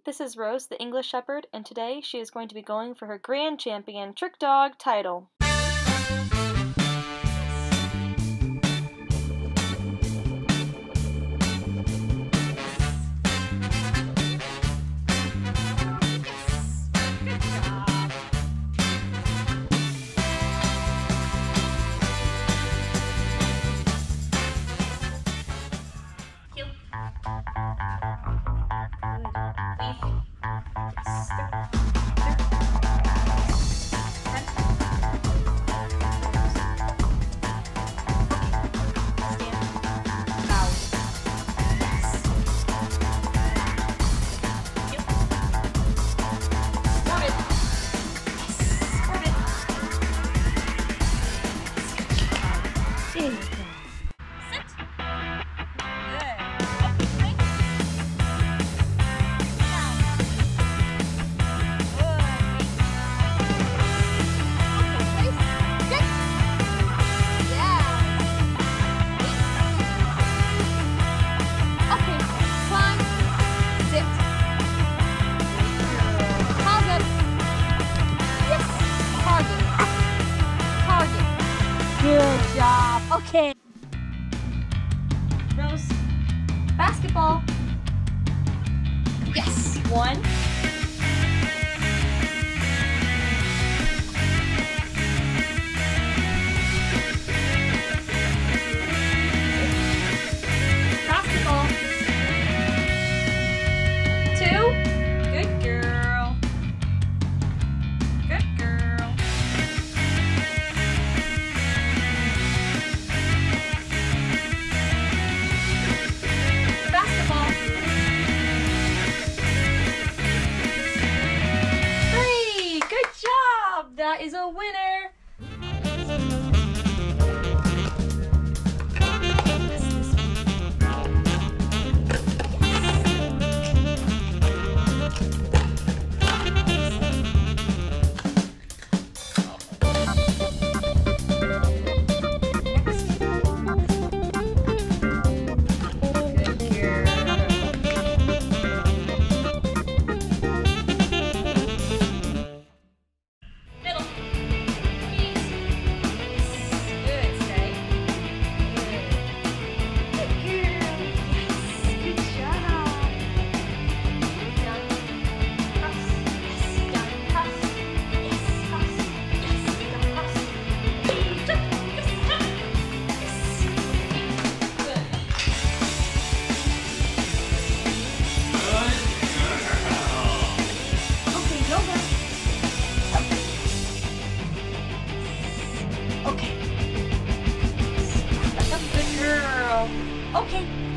this is Rose, the English Shepherd, and today she is going to be going for her Grand Champion Trick Dog title. Good job. Okay. Rose, basketball. Yes. 1. Basketball. 2. Good girl. Good girl. Basketball. 3. Good job. That is a winner. Okay.